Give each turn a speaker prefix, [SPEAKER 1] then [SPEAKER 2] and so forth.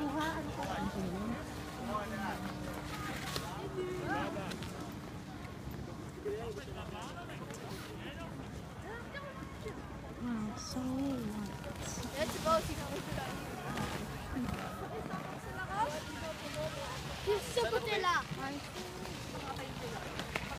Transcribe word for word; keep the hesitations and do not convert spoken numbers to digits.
[SPEAKER 1] kuha. Ano ka? Wow, so what?
[SPEAKER 2] Let's go. You're so good,